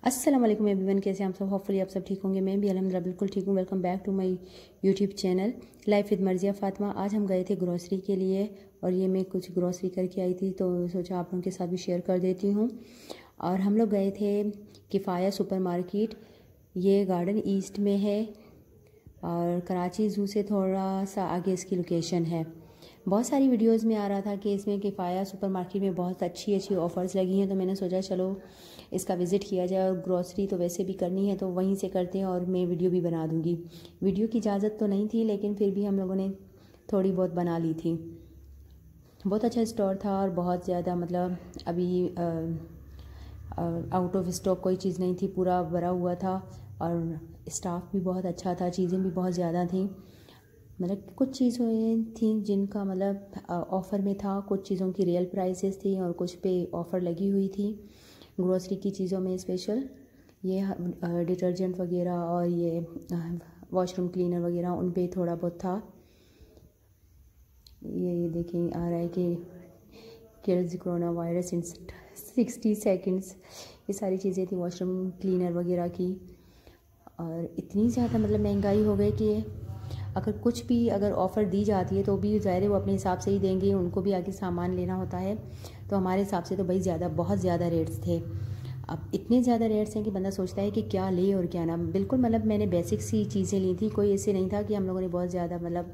अस्सलाम वालेकुम एवरीवन, कैसे हैं आप सब। होपफुली आप सब ठीक होंगे। मैं भी अल्हम्दुलिल्लाह बिल्कुल ठीक हूँ। Welcome back to my YouTube channel life with Marziya Fatima. आज हम गए थे ग्रोसरी के लिए और ये मैं कुछ ग्रोसरी करके आई थी तो सोचा आप लोगों के साथ भी शेयर कर देती हूँ। और हम लोग गए थे किफ़ाया सुपर मार्केट, ये गार्डन ईस्ट में है और कराची ज़ू से थोड़ा सा आगे इसकी लोकेशन है। बहुत सारी वीडियोस में आ रहा था कि इसमें किफ़ाया सुपर मार्केट में बहुत अच्छी अच्छी ऑफ़र्स लगी हैं, तो मैंने सोचा चलो इसका विज़िट किया जाए। और ग्रॉसरी तो वैसे भी करनी है तो वहीं से करते हैं और मैं वीडियो भी बना दूँगी। वीडियो की इजाज़त तो नहीं थी लेकिन फिर भी हम लोगों ने थोड़ी बहुत बना ली थी। बहुत अच्छा स्टोर था और बहुत ज़्यादा मतलब अभी आउट ऑफ स्टॉक कोई चीज़ नहीं थी, पूरा भरा हुआ था और स्टाफ भी बहुत अच्छा था, चीज़ें भी बहुत ज़्यादा थी। मतलब कुछ चीज़ें थी जिनका मतलब ऑफ़र में था, कुछ चीज़ों की रियल प्राइसेस थी और कुछ पे ऑफ़र लगी हुई थी। ग्रोसरी की चीज़ों में स्पेशल ये डिटर्जेंट वगैरह और ये वॉशरूम क्लीनर वगैरह उन पे थोड़ा बहुत था। ये देखें आ रहा है कि kills coronavirus in 60 seconds, ये सारी चीज़ें थी वॉशरूम क्लीनर वगैरह की। और इतनी ज़्यादा मतलब महंगाई हो गई कि अगर कुछ भी अगर ऑफ़र दी जाती है तो भी ज़ाहिर है वो अपने हिसाब से ही देंगे, उनको भी आगे सामान लेना होता है। तो हमारे हिसाब से तो भाई बहुत ज़्यादा रेट्स थे। अब इतने ज़्यादा रेट्स हैं कि बंदा सोचता है कि क्या ले और क्या ना। बिल्कुल मतलब मैंने बेसिक सी चीज़ें ली थी, कोई ऐसे नहीं था कि हम लोगों ने बहुत ज़्यादा मतलब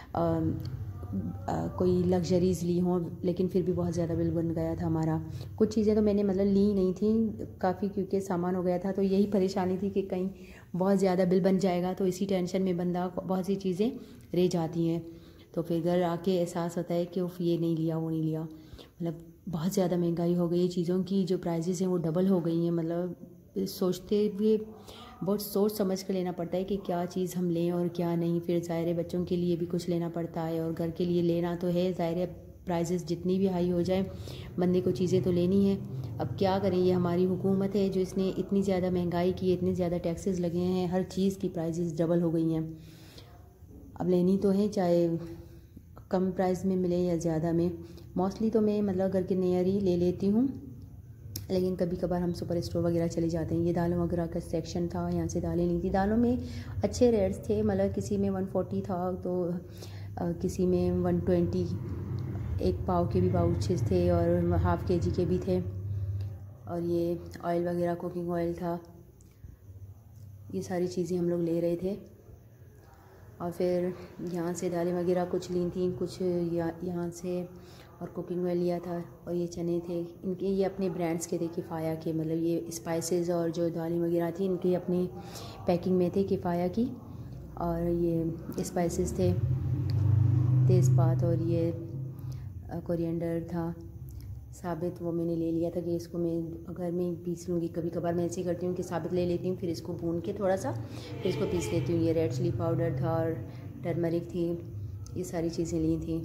कोई लग्जरीज़ ली हों, लेकिन फिर भी बहुत ज़्यादा बिल बन गया था हमारा। कुछ चीज़ें तो मैंने मतलब ली नहीं थी काफ़ी, क्योंकि सामान हो गया था, तो यही परेशानी थी कि कहीं बहुत ज़्यादा बिल बन जाएगा, तो इसी टेंशन में बंदा बहुत सी चीज़ें रह जाती हैं। तो फिर घर आके एहसास होता है कि उफ ये नहीं लिया वो नहीं लिया। मतलब बहुत ज़्यादा महंगाई हो गई है, चीज़ों की जो प्राइजेस हैं वो डबल हो गई हैं। मतलब सोचते हुए बहुत सोच समझ कर लेना पड़ता है कि क्या चीज़ हम लें और क्या नहीं। फिर ज़ाहिर है बच्चों के लिए भी कुछ लेना पड़ता है और घर के लिए लेना तो है। ज़ाहिर है प्राइजेस जितनी भी हाई हो जाए बंदे को चीज़ें तो लेनी है। अब क्या करें, ये हमारी हुकूमत है जो इसने इतनी ज़्यादा महंगाई की है, इतने ज़्यादा टैक्सेस लगे हैं, हर चीज़ की प्राइजेस डबल हो गई हैं। अब लेनी तो है, चाहे कम प्राइस में मिले या ज़्यादा में। मोस्टली तो मैं मतलब घर के नियर ही ले लेती हूँ, लेकिन कभी कभार हम सुपर स्टोर वगैरह चले जाते हैं। ये दालों वगैरह का सेक्शन था, यहाँ से दालें ली थी। दालों में अच्छे रेट्स थे, मतलब किसी में 140 था तो किसी में 120। एक पाव के भी पाउचेस थे और हाफ़ केजी के भी थे। और ये ऑयल वगैरह कुकिंग ऑयल था, ये सारी चीज़ें हम लोग ले रहे थे। और फिर यहाँ से दालें वगैरह कुछ ली थी, कुछ यहाँ से और कुकिंग ऑयल लिया था। और ये चने थे, इनके ये अपने ब्रांड्स के थे किफ़ाया के, मतलब ये स्पाइसेस और जो दालें वगैरह थी इनकी अपनी पैकिंग में थे किफ़ाया की। और ये स्पाइसेस थे तेज़पात और ये कोरिएंडर था साबित, वो मैंने ले लिया था कि इसको मैं घर में पीस लूँगी। कभी कभार मैं ऐसे ही करती हूँ कि साबित ले लेती हूँ, फिर इसको भून के थोड़ा सा फिर इसको पीस लेती हूँ। ये रेड चिली पाउडर था और टर्मरिक थी, ये सारी चीज़ें ली थी।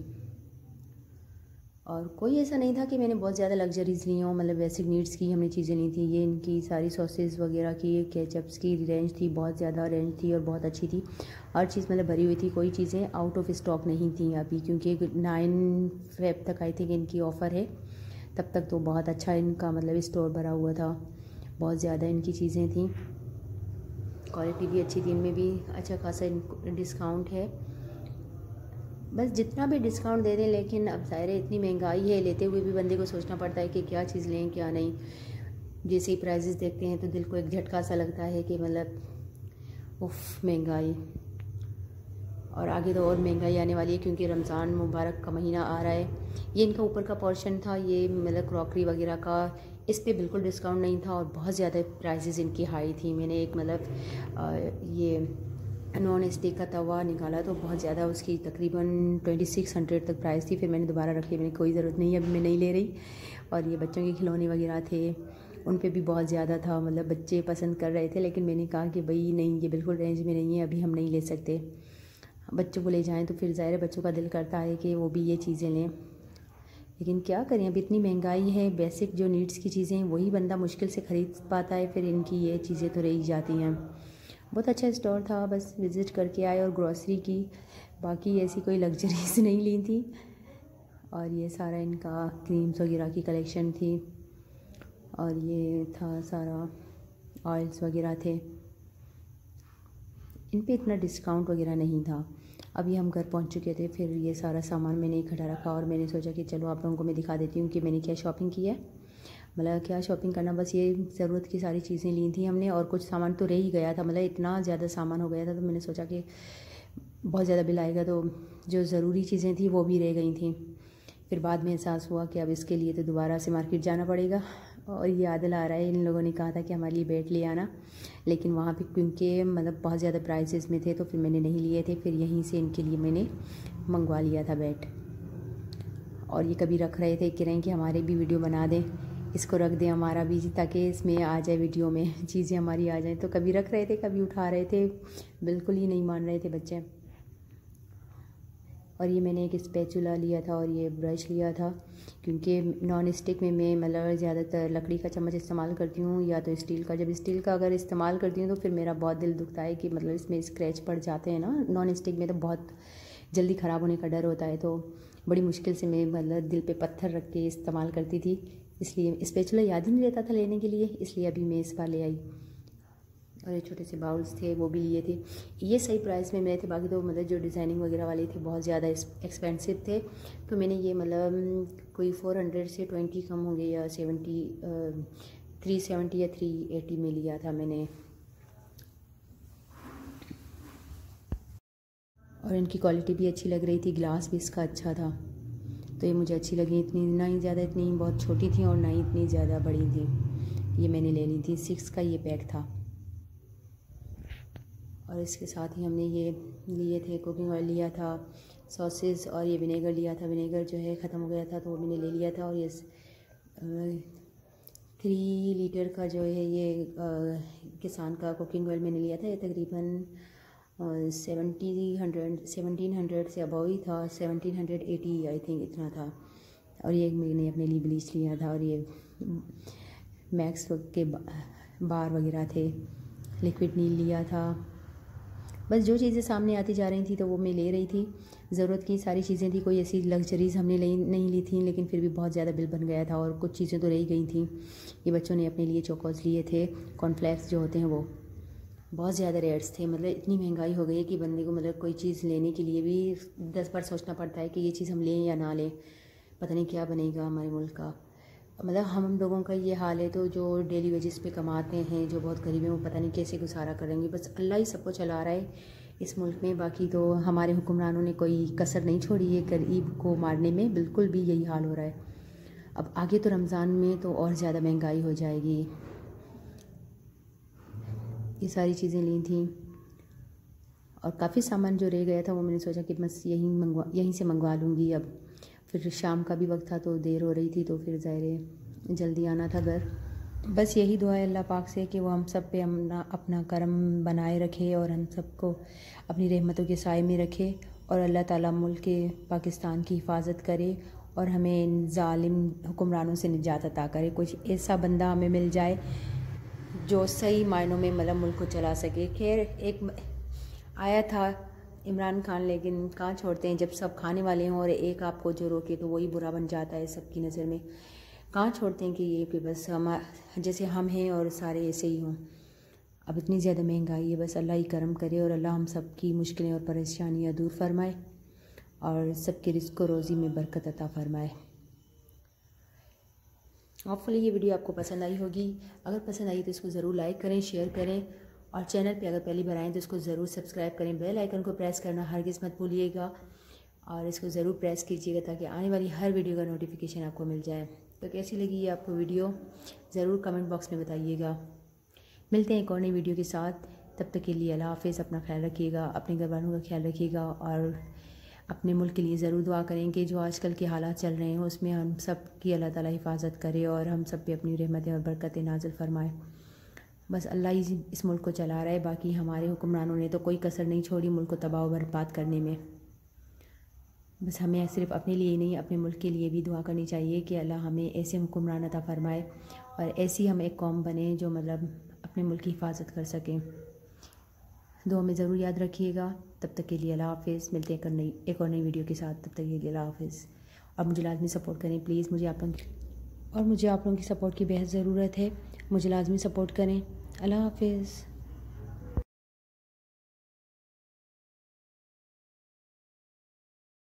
और कोई ऐसा नहीं था कि मैंने बहुत ज़्यादा लग्जरीज़ ली हों, मतलब बेसिक नीड्स की हमने चीज़ें ली थी। ये इनकी सारी सॉसेस वगैरह की, केचप्स की रेंज थी, बहुत ज़्यादा रेंज थी और बहुत अच्छी थी। हर चीज़ मतलब भरी हुई थी, कोई चीज़ें आउट ऑफ स्टॉक नहीं थी अभी, क्योंकि 9 फेब तक आई थिंक इनकी ऑफ़र है। तब तक तो बहुत अच्छा इनका मतलब स्टोर भरा हुआ था, बहुत ज़्यादा इनकी चीज़ें थी, क्वालिटी भी अच्छी थी, इनमें भी अच्छा खासा डिस्काउंट है। बस जितना भी डिस्काउंट दे दें, लेकिन अब ज़ाहिर है इतनी महंगाई है, लेते हुए भी बंदे को सोचना पड़ता है कि क्या चीज़ लें क्या नहीं। जैसे ही प्राइजेस देखते हैं तो दिल को एक झटका सा लगता है कि मतलब उफ महंगाई, और आगे तो और महंगाई आने वाली है क्योंकि रमज़ान मुबारक का महीना आ रहा है। ये इनका ऊपर का पोर्शन था, ये मतलब क्रॉकरी वगैरह का, इस पे बिल्कुल डिस्काउंट नहीं था और बहुत ज़्यादा प्राइसेस इनकी हाई थी। मैंने एक मतलब ये नॉन स्टिक का तवा निकाला तो बहुत ज़्यादा उसकी तकरीबन 2600 तक प्राइस थी। फिर मैंने दोबारा रखी, मैंने कोई ज़रूरत नहीं है, अभी मैं नहीं ले रही। और ये बच्चों के खिलौने वगैरह थे, उन पे भी बहुत ज़्यादा था, मतलब बच्चे पसंद कर रहे थे, लेकिन मैंने कहा कि भाई नहीं, ये बिल्कुल रेंज में नहीं है, अभी हम नहीं ले सकते। बच्चों को ले जाएं तो फिर ज़ाहिर है बच्चों का दिल करता है कि वो भी ये चीज़ें लें, लेकिन क्या करें, अब इतनी महंगाई है। बेसिक जो नीड्स की चीज़ें हैं वही बंदा मुश्किल से ख़रीद पाता है, फिर इनकी ये चीज़ें तो रह जाती हैं। बहुत अच्छा स्टोर था, बस विज़िट करके आए और ग्रॉसरी की, बाकी ऐसी कोई लग्जरीज नहीं ली थी। और ये सारा इनका क्रीम्स वगैरह की कलेक्शन थी और ये था सारा ऑयल्स वगैरह थे। इन पे इतना डिस्काउंट वगैरह नहीं था। अभी हम घर पहुंच चुके थे, फिर ये सारा सामान मैंने इकट्ठा रखा और मैंने सोचा कि चलो आप लोगों को मैं दिखा देती हूँ कि मैंने क्या शॉपिंग की है। मतलब क्या शॉपिंग करना, बस ये ज़रूरत की सारी चीज़ें ली थी हमने, और कुछ सामान तो रह ही गया था। मतलब इतना ज़्यादा सामान हो गया था, तो मैंने सोचा कि बहुत ज़्यादा बिल आएगा, तो जो ज़रूरी चीज़ें थी वो भी रह गई थी। फिर बाद में एहसास हुआ कि अब इसके लिए तो दोबारा से मार्केट जाना पड़ेगा। और ये याद आ रहा है, इन लोगों ने कहा था कि हमारे लिए बैट ले आना, लेकिन वहाँ पे क्योंकि मतलब बहुत ज़्यादा प्राइसेस में थे तो फिर मैंने नहीं लिए थे। फिर यहीं से इनके लिए मैंने मंगवा लिया था बैट। और ये कभी रख रहे थे, कह रहे हैं कि हमारे भी वीडियो बना दें, इसको रख दें हमारा भी, ताकि इसमें आ जाए वीडियो में चीज़ें हमारी आ जाएं। तो कभी रख रहे थे, कभी उठा रहे थे, बिल्कुल ही नहीं मान रहे थे बच्चे। और ये मैंने एक स्पैचुला लिया था और ये ब्रश लिया था, क्योंकि नॉन स्टिक में मैं मतलब ज़्यादातर लकड़ी का चम्मच इस्तेमाल करती हूँ या तो स्टील का। जब स्टील का अगर इस्तेमाल करती हूँ तो फिर मेरा बहुत दिल दुखता है कि मतलब इसमें स्क्रैच पड़ जाते हैं ना। नॉन स्टिक में तो बहुत जल्दी ख़राब होने का डर होता है, तो बड़ी मुश्किल से मैं मतलब दिल पे पत्थर रख के इस्तेमाल करती थी। इसलिए स्पैचुला याद ही नहीं रहता था लेने के लिए, इसलिए अभी मैं इस बार ले आई। और ये छोटे से बाउल्स थे, वो भी लिए थे। ये सही प्राइस में मिले थे, बाकी तो मतलब जो डिज़ाइनिंग वगैरह वाले थे बहुत ज़्यादा एक्सपेंसिव थे। तो मैंने ये मतलब कोई 400 से 20 कम होंगे, या 370 या 380 में लिया था मैंने। और इनकी क्वालिटी भी अच्छी लग रही थी, ग्लास भी इसका अच्छा था, तो ये मुझे अच्छी लगी। इतनी ना ही ज़्यादा, इतनी बहुत छोटी थी और ना ही इतनी ज़्यादा बड़ी थी। ये मैंने ले ली थी, 6 का ये पैक था। और इसके साथ ही हमने ये लिए थे, कुकिंग ऑयल लिया था, सॉसेस, और ये विनेगर लिया था। विनेगर जो है ख़त्म हो गया था तो वो मैंने ले लिया था। और ये 3 लीटर का जो है ये किसान का कुकिंग ऑयल मैंने लिया था। ये तकरीबन 1700 से अबव ही था, 1780 आई थिंक इतना था। और ये मैंने अपने लिए ब्लीच लिया था, और ये मैक्स के बार वगैरह थे, लिक्विड नील लिया था। बस जो चीज़ें सामने आती जा रही थी तो वो मैं ले रही थी। ज़रूरत की सारी चीज़ें थी, कोई ऐसी लग्जरीज़ हमने नहीं ली थी, लेकिन फिर भी बहुत ज़्यादा बिल बन गया था। और कुछ चीज़ें तो रह गई थी। ये बच्चों ने अपने लिए चोकोस लिए थे, कॉर्नफ्लेक्स जो होते हैं, वो बहुत ज़्यादा रेट्स थे। मतलब इतनी महंगाई हो गई है कि बंदे को मतलब कोई चीज़ लेने के लिए भी 10 बार सोचना पड़ता है कि ये चीज़ हम लें या ना लें, पता नहीं क्या बनेगा हमारे मुल्क का। मतलब हम लोगों का ये हाल है, तो जो डेली वेजेस पे कमाते हैं, जो बहुत गरीब हैं, वो पता नहीं कैसे गुजारा करेंगे। बस अल्लाह ही सबको चला रहा है इस मुल्क में। बाकी तो हमारे हुक्मरानों ने कोई कसर नहीं छोड़ी है गरीब को मारने में, बिल्कुल भी यही हाल हो रहा है। अब आगे तो रमज़ान में तो और ज़्यादा महंगाई हो जाएगी। ये सारी चीज़ें ली थी, और काफ़ी सामान जो रह गया था वो मैंने सोचा कि बस यहीं से मंगवा लूँगी। अब फिर शाम का भी वक्त था तो देर हो रही थी, तो फिर ज़ाहिर जल्दी आना था घर। बस यही दुआ है अल्लाह पाक से कि वो हम सब पे अपना करम बनाए रखे और हम सबको अपनी रहमतों के साए में रखे, और अल्लाह ताला मुल्क के पाकिस्तान की हिफाजत करे और हमें इन जालिम हुक्मरानों से निजात अता करे। कुछ ऐसा बंदा हमें मिल जाए जो सही मायनों में मतलब मुल्क को चला सके। खैर एक आया था इमरान खान, लेकिन कहाँ छोड़ते हैं जब सब खाने वाले हों और एक आपको जो रोके तो वही बुरा बन जाता है सबकी नज़र में। कहाँ छोड़ते हैं कि ये कि बस हम जैसे हम हैं और सारे ऐसे ही हों। अब इतनी ज़्यादा महंगाई है, बस अल्लाह ही करम करे और अल्लाह हम सब की मुश्किलें और परेशानियाँ दूर फरमाए और सबके रिज़्क़ और रोज़ी में बरकत अता फरमाए। होपफुली ये वीडियो आपको पसंद आई होगी। अगर पसंद आई तो इसको ज़रूर लाइक करें, शेयर करें, और चैनल पे अगर पहली बार आएँ तो इसको ज़रूर सब्सक्राइब करें। बेल आइकन को प्रेस करना हरगिज़ मत भूलिएगा, और इसको ज़रूर प्रेस कीजिएगा ताकि आने वाली हर वीडियो का नोटिफिकेशन आपको मिल जाए। तो कैसी लगी ये आपको वीडियो ज़रूर कमेंट बॉक्स में बताइएगा। मिलते हैं एक और नई वीडियो के साथ, तब तक के लिए अल्लाह हाफ़िज़। अपना ख्याल रखिएगा, अपने घर वालों का ख्याल रखिएगा, और अपने मुल्क के लिए ज़रूर दुआ करें कि जो आजकल के हालात चल रहे हैं उसमें हम सब की अल्लाह ताला हिफाजत करे और हम सब पे अपनी रहमतें और बरकतें नाज़िल फरमाए। बस अल्लाह ही इस मुल्क को चला रहा है, बाकी हमारे हुक्मरानों ने तो कोई कसर नहीं छोड़ी मुल्क को तबाह व बर्बाद करने में। बस हमें सिर्फ अपने लिए ही नहीं, अपने मुल्क के लिए भी दुआ करनी चाहिए कि अल्लाह हमें ऐसे हुक्मरान अता फरमाए और ऐसी हम एक कौम बने जो मतलब अपने मुल्क की हिफाजत कर सकें। दुआ में ज़रूर याद रखिएगा। तब तक के लिए अल्लाह हाफ़िज़। मिलते हैं एक और नई वीडियो के साथ, तब तक के लिए अल्लाह हाफ़िज़। और मुझे लाज़मी सपोर्ट करें प्लीज़, मुझे आप लोगों की सपोर्ट की बेहद ज़रूरत है। मुझे लाज़मी सपोर्ट करें। अल्लाह हाफिज़।